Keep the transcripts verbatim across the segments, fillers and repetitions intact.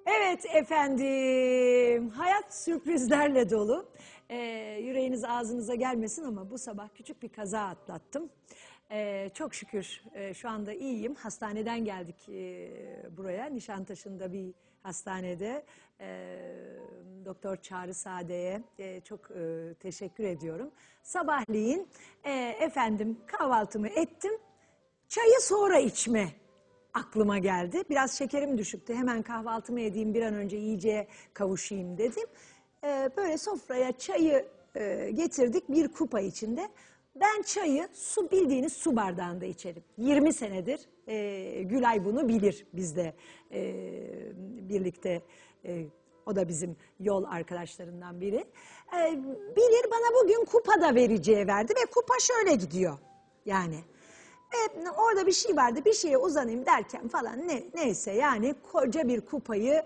Evet efendim, hayat sürprizlerle dolu. Ee, yüreğiniz ağzınıza gelmesin ama bu sabah küçük bir kaza atlattım. Ee, çok şükür e, şu anda iyiyim. Hastaneden geldik e, buraya, Nişantaşı'nda bir hastanede. E, Doktor Çağrı Sade'ye e, çok e, teşekkür ediyorum. Sabahleyin e, efendim kahvaltımı ettim, çayı sonra içme aklıma geldi. Biraz şekerim düşüktü. Hemen kahvaltımı edeyim, bir an önce yiyeceğe kavuşayım dedim. Ee, böyle sofraya çayı e, getirdik bir kupa içinde. Ben çayı su bildiğiniz su bardağında içerim. yirmi senedir e, Gülay bunu bilir bizde e, birlikte. E, o da bizim yol arkadaşlarından biri. E, bilir, bana bugün kupa da vereceği verdi ve kupa şöyle gidiyor yani. E, orada bir şey vardı, bir şeye uzanayım derken falan ne, neyse yani koca bir kupayı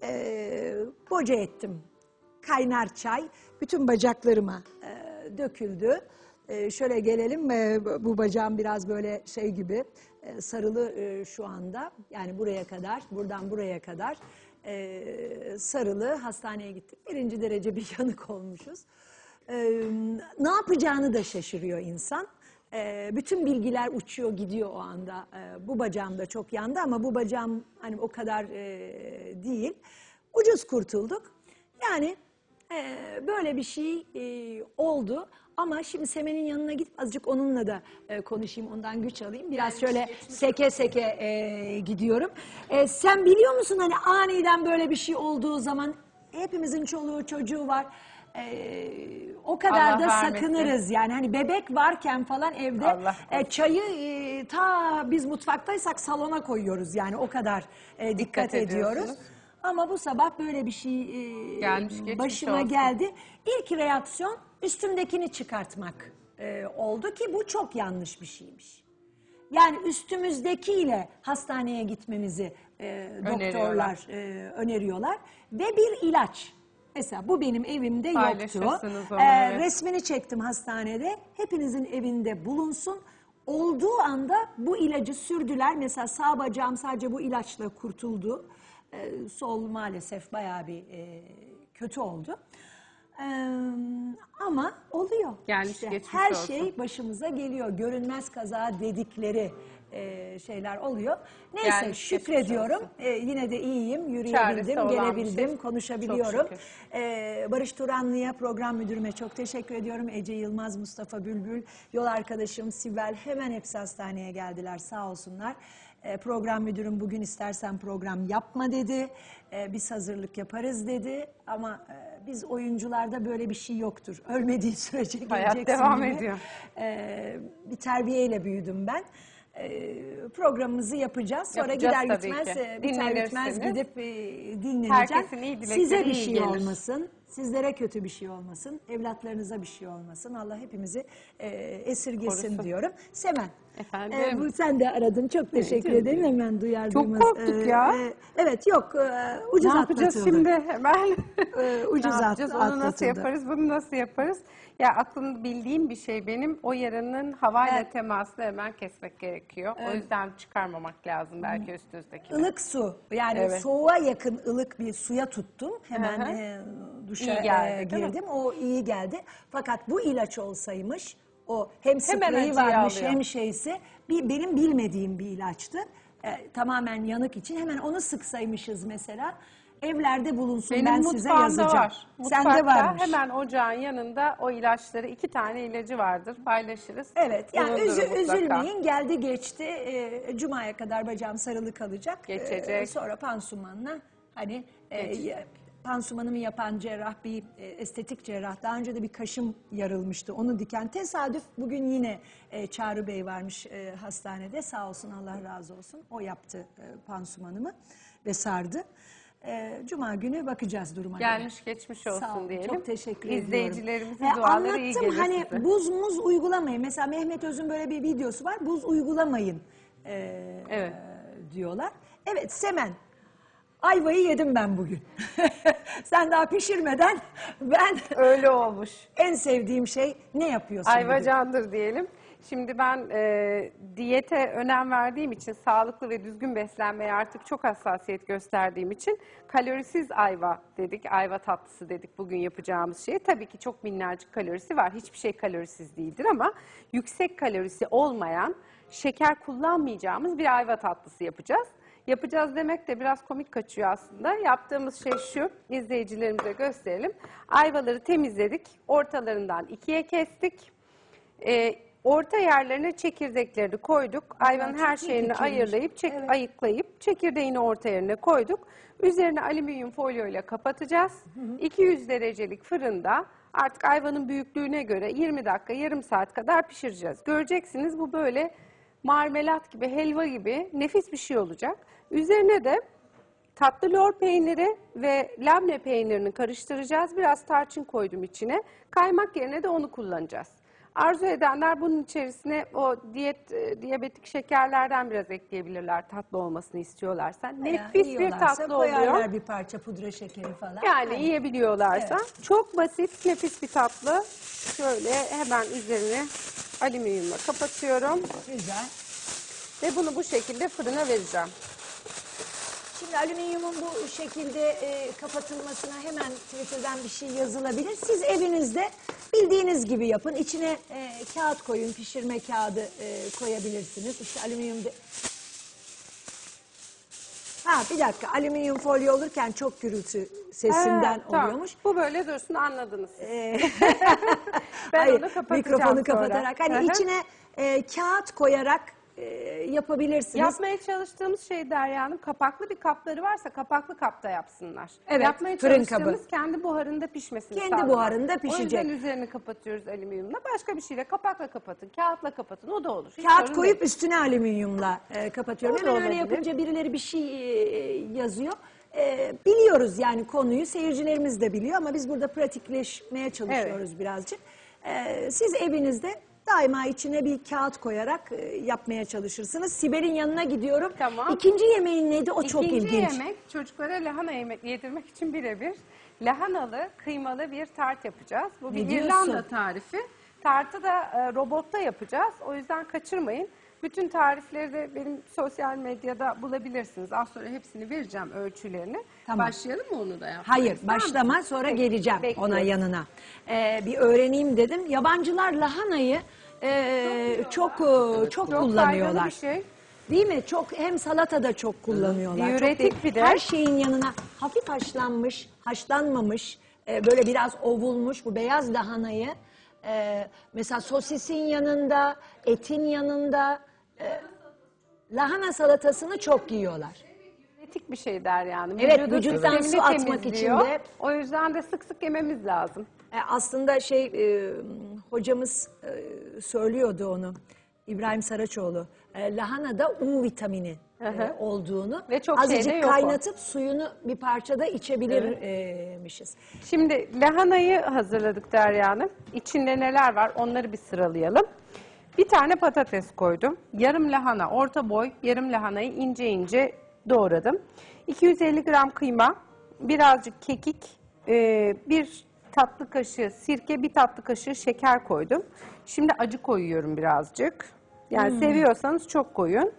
e, boca ettim. Kaynar çay bütün bacaklarıma e, döküldü. E, şöyle gelelim, e, bu bacağım biraz böyle şey gibi e, sarılı e, şu anda. Yani buraya kadar, buradan buraya kadar e, sarılı, hastaneye gittik. Birinci derece bir yanık olmuşuz. E, ne yapacağını da şaşırıyor insan. E, bütün bilgiler uçuyor gidiyor o anda. E, bu bacağım da çok yandı ama bu bacağım hani o kadar e, değil. Ucuz kurtulduk. Yani e, böyle bir şey e, oldu. Ama şimdi Semen'in yanına gidip azıcık onunla da e, konuşayım, ondan güç alayım. Biraz şöyle seke seke e, gidiyorum. E, sen biliyor musun hani aniden böyle bir şey olduğu zaman hepimizin çoluğu çocuğu var. Ee, o kadar Allah da vermesin. sakınırız yani hani bebek varken falan evde Allah e, çayı e, ta biz mutfaktaysak salona koyuyoruz yani o kadar e, dikkat, Dikkat ediyoruz. ediyorsunuz. Ama bu sabah böyle bir şey e, Gelmiş, geçmiş başıma olsun. geldi. İlk reaksiyon üstümdekini çıkartmak e, oldu ki bu çok yanlış bir şeymiş. Yani üstümüzdekiyle hastaneye gitmemizi e, doktorlar e, öneriyorlar ve bir ilaç. Mesela bu benim evimde yoktu. Paylaşırsınız onu, Ee, evet. Resmini çektim hastanede. Hepinizin evinde bulunsun. Olduğu anda bu ilacı sürdüler. Mesela sağ bacağım sadece bu ilaçla kurtuldu. Ee, sol maalesef bayağı bir e, kötü oldu. Ee, ama oluyor. Gelmiş, İşte geçmiş her olsun. şey başımıza geliyor. Görünmez kaza dedikleri e, şeyler oluyor. Neyse Gelmiş, şükrediyorum. geçmiş olsun. Ee, yine de iyiyim, Çaresi yürüyebildim, olan bir gelebildim, şey. konuşabiliyorum. Çok şükür. Ee, Barış Turanlı'ya, program müdürüme çok teşekkür ediyorum. Ece Yılmaz, Mustafa Bülbül, yol arkadaşım Sibel, hemen hepsi hastaneye geldiler, sağ olsunlar. Ee, program müdürüm bugün istersen program yapma dedi. Ee, biz hazırlık yaparız dedi. Ama e, biz oyuncularda böyle bir şey yoktur. Ölmediği sürece Hayat geleceksin devam gibi. ediyor. Ee, bir terbiyeyle büyüdüm ben. Ee, programımızı yapacağız. Sonra Yapacağız gider tabii gitmez, ki. e, biter bitmez Dinlenirsiniz. gidip e, dinleneceğim. Herkesin iyi dilekleri Size bir iyi şey gelir. olmasın, sizlere kötü bir şey olmasın, evlatlarınıza bir şey olmasın. Allah hepimizi e, esirgesin Korusun. diyorum. Semen, Efendim? e, bu sen de aradın. Çok teşekkür canım ederim. Hemen duyar Çok duymaz. korktuk ya. evet yok, e, ucuz Ne yapacağız atlatıldı. şimdi hemen? Ee, ucuz Ne yapacağız? at- Onu nasıl atlatıldı. yaparız? Bunu nasıl yaparız? Ya aklımda bildiğim bir şey benim. O yaranın havayla Evet. temasını hemen kesmek gerekiyor. O yüzden çıkarmamak lazım belki üst üstteki. Ilık su, yani Evet. soğuğa yakın ılık bir suya tuttum. Hemen Hı hı. e, duşa İyi geldi, e, değil mi? girdim. O iyi geldi. Fakat bu ilaç olsaymış, o hem Hemen spreyi acıyı varmış alıyor. hem şeysi, bir, benim bilmediğim bir ilaçtı. E, tamamen yanık için. Hemen onu sıksaymışız mesela. Evlerde bulunsun, Benim ben size mutfağımda yazacağım. var. Mutfakta Sende varmış. hemen ocağın yanında o ilaçları, iki tane ilacı vardır, paylaşırız. Evet, yani Bulundurun üzü- mutlaka. üzülmeyin, geldi geçti. E, Cuma'ya kadar bacağım sarılı kalacak. Geçecek. E, sonra pansumanla hani e, Geçecek. ya- pansumanımı yapan cerrah bir e, estetik cerrah. Daha önce de bir kaşım yarılmıştı. Onu diken tesadüf bugün yine e, Çağrı Bey varmış e, hastanede. Sağ olsun, Allah razı olsun. O yaptı e, pansumanımı ve sardı. E, Cuma günü bakacağız duruma göre. Gelmiş geçmiş olsun Sağ olun, diyelim. çok teşekkür ediyorum. İzleyicilerimizin E, duaları iyi anlattım, gelir hani size. buz muz uygulamayın. Mesela Mehmet Öz'ün böyle bir videosu var. Buz uygulamayın e, Evet. e, diyorlar. Evet Semen, ayvayı yedim ben bugün. Sen daha pişirmeden ben Öyle olmuş. en sevdiğim şey ne yapıyorsun Ayva bugün? candır diyelim. Şimdi ben e, diyete önem verdiğim için, sağlıklı ve düzgün beslenmeye artık çok hassasiyet gösterdiğim için kalorisiz ayva dedik, ayva tatlısı dedik bugün yapacağımız şey. Tabii ki çok minnacık kalorisi var, hiçbir şey kalorisiz değildir ama yüksek kalorisi olmayan, şeker kullanmayacağımız bir ayva tatlısı yapacağız. Yapacağız demek de biraz komik kaçıyor aslında. Yaptığımız şey şu, izleyicilerimize gösterelim. Ayvaları temizledik, ortalarından ikiye kestik. Ee, orta yerlerine çekirdekleri koyduk. Ayvanın çok her iyi şeyini fikirmiş. ayırlayıp, çek, Evet. ayıklayıp çekirdeğini orta yerine koyduk. Üzerine alüminyum folyo ile kapatacağız. iki yüz derecelik fırında artık ayvanın büyüklüğüne göre yirmi dakika, yarım saat kadar pişireceğiz. Göreceksiniz bu böyle marmelat gibi, helva gibi nefis bir şey olacak. Üzerine de tatlı lor peyniri ve labne peynirini karıştıracağız. Biraz tarçın koydum içine. Kaymak yerine de onu kullanacağız. Arzu edenler bunun içerisine o diyet e, diyabetik şekerlerden biraz ekleyebilirler tatlı olmasını istiyorlarsa. Nefis bir Yiyorlarsa tatlı koyarlar oluyor. bir parça pudra şekeri falan. Yani Hani yiyebiliyorlarsa. Çok basit, nefis bir tatlı. Şöyle hemen üzerine alüminyumla kapatıyorum. güzel. Ve bunu bu şekilde fırına vereceğim. Şimdi alüminyumun bu şekilde e, kapatılmasına hemen Twitter'dan bir şey yazılabilir. Siz evinizde bildiğiniz gibi yapın. İçine e, kağıt koyun, pişirme kağıdı e, koyabilirsiniz. İşte alüminyum... De... Ha bir dakika, alüminyum folyo olurken çok gürültü sesinden Evet, tamam. oluyormuş. Bu böyle dursun, anladınız siz. Ee, Ben Hayır, onu kapatacağım mikrofonu sonra. kapatarak. Hani Hı hı. içine e, kağıt koyarak e, yapabilirsiniz. Yapmaya çalıştığımız şey Derya Hanım, kapaklı bir kapları varsa kapaklı kapta yapsınlar. Evet, Yapmaya fırın çalıştığımız kabı. kendi buharında pişmesini Kendi sağlamak. buharında pişecek. O yüzden üzerini kapatıyoruz alüminyumla. Başka bir şeyle kapakla kapatın, kağıtla kapatın, o da olur. Hiç Kağıt sorun koyup değil. üstüne alüminyumla e, kapatıyorum. O da Hemen öyle olabilir. yapınca birileri bir şey e, yazıyor. E, biliyoruz yani konuyu, seyircilerimiz de biliyor ama biz burada pratikleşmeye çalışıyoruz birazcık. E, siz evinizde daima içine bir kağıt koyarak e, yapmaya çalışırsınız. Sibel'in yanına gidiyorum. Tamam. İkinci yemeğin neydi? O çok İkinci ilginç. yemek çocuklara lahana yemek yedirmek için birebir lahanalı kıymalı bir tart yapacağız. Bu bir Ne diyorsun? İrlanda tarifi. Tartı da e, robotta yapacağız. O yüzden kaçırmayın. Bütün tarifleri de benim sosyal medyada bulabilirsiniz. Az sonra hepsini vereceğim, ölçülerini. Tamam. Başlayalım mı onu da yapmaya? Hayır, İster başlama misin? sonra Peki, geleceğim bekliyorum. ona yanına. Ee, bir öğreneyim dedim. Yabancılar lahanayı e, çok çok, çok Çok kullanıyorlar. faydalı bir şey. Değil mi? Çok hem salatada çok kullanıyorlar. Diüretik Çok bir de. Her şeyin yanına hafif haşlanmış, haşlanmamış, e, böyle biraz ovulmuş bu beyaz lahanayı e, mesela sosisin yanında, etin yanında e, lahana salatasını çok yiyorlar. Diüretik bir şey der yani. Evet, Vücudun vücuttan sistemini su atmak temizliyor. için de. O yüzden de sık sık yememiz lazım. E, aslında şey e, hocamız e, söylüyordu onu. İbrahim Saraçoğlu. E, lahanada U vitamini e, hı. olduğunu Ve çok şeyde azıcık yok o. kaynatıp suyunu bir parçada içebilirmişiz. Şimdi lahanayı hazırladık Derya Hanım. İçinde neler var onları bir sıralayalım. Bir tane patates koydum. Yarım lahana, orta boy yarım lahanayı ince ince doğradım. iki yüz elli gram kıyma, birazcık kekik, e, bir tatlı kaşığı sirke, bir tatlı kaşığı şeker koydum. Şimdi acı koyuyorum birazcık. Yani seviyorsanız çok koyun.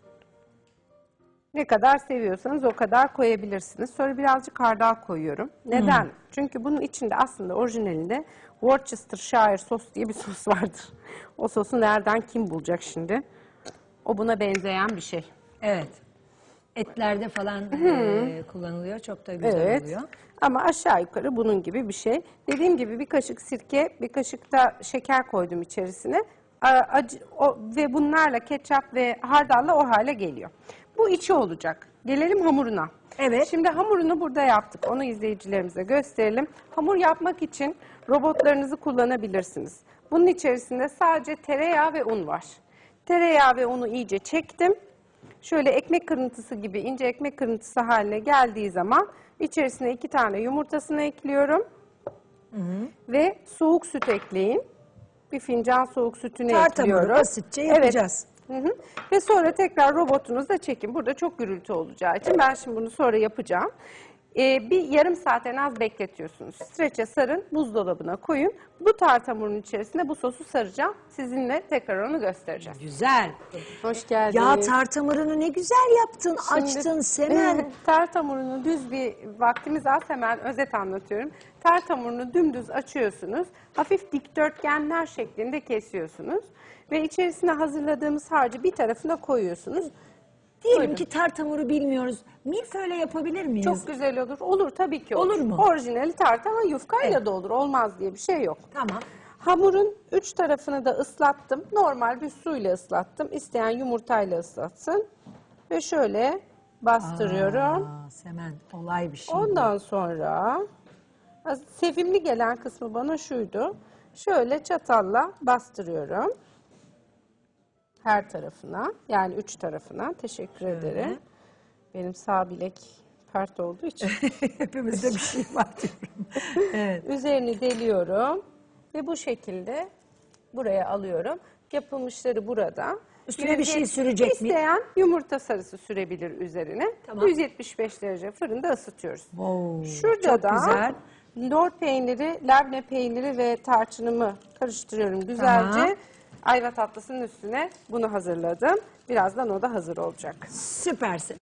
Ne kadar seviyorsanız o kadar koyabilirsiniz. Sonra birazcık hardal koyuyorum. Neden? Çünkü bunun içinde aslında orijinalinde Worcestershire sos diye bir sos vardır. O sosu nereden kim bulacak şimdi? O buna benzeyen bir şey. Evet. Etlerde falan e, kullanılıyor. Çok da güzel Evet. oluyor. Ama aşağı yukarı bunun gibi bir şey. Dediğim gibi bir kaşık sirke, bir kaşık da şeker koydum içerisine. A- Acı, o, ve bunlarla ketçap ve hardalla o hale geliyor. Bu içi olacak. Gelelim hamuruna. Evet. Şimdi hamurunu burada yaptık. Onu izleyicilerimize gösterelim. Hamur yapmak için robotlarınızı kullanabilirsiniz. Bunun içerisinde sadece tereyağı ve un var. Tereyağı ve unu iyice çektim. Şöyle ekmek kırıntısı gibi ince ekmek kırıntısı haline geldiği zaman içerisine iki tane yumurtasını ekliyorum. Ve soğuk süt ekleyin. Bir fincan soğuk sütünü Tart hamuru ekliyoruz. basitçe yapacağız. Hı hı. Ve sonra tekrar robotunuza çekin. Burada çok gürültü olacağı için ben şimdi bunu sonra yapacağım. Ee, bir yarım saat en az bekletiyorsunuz. Streçe sarın, buzdolabına koyun. Bu tart hamurunun içerisine bu sosu saracağım. Sizinle tekrar onu göstereceğim. Güzel. Hoş geldiniz. Ya tart hamurunu ne güzel yaptın, Şimdi- açtın Semen. Tart hamurunu düz bir vaktimiz az, hemen özet anlatıyorum. Tart hamurunu dümdüz açıyorsunuz. Hafif dikdörtgenler şeklinde kesiyorsunuz. Ve içerisine hazırladığımız harcı bir tarafına koyuyorsunuz. Diyelim Buyurun. ki tart hamuru bilmiyoruz. Milföyle yapabilir miyiz? Çok güzel olur. Olur tabii ki olur. Olur mu? Orijinali tart ama yufkayla Evet. da olur. Olmaz diye bir şey yok. Tamam. Hamurun üç tarafını da ıslattım. Normal bir suyla ıslattım. İsteyen yumurtayla ıslatsın. Ve şöyle bastırıyorum. Aa, Semen olay bir şey. bu. Ondan sonra az- sevimli gelen kısmı bana şuydu. Şöyle çatalla bastırıyorum. Her tarafına, yani üç tarafına. Teşekkür ederim. Benim sağ bilek pert olduğu için. Hepimizde bir şey var diyorum. Evet. Üzerini deliyorum ve bu şekilde buraya alıyorum. Yapılmışları burada. Üstüne bir şey yüz yetmiş sürecek mi? İsteyen yumurta sarısı sürebilir üzerine. Tamam. yüz yetmiş beş derece fırında ısıtıyoruz. Wow, Şurada çok da güzel. lor peyniri, labne peyniri ve tarçınımı karıştırıyorum güzelce. Tamam. Ayva tatlısının üstüne bunu hazırladım. Birazdan o da hazır olacak. Süpersin.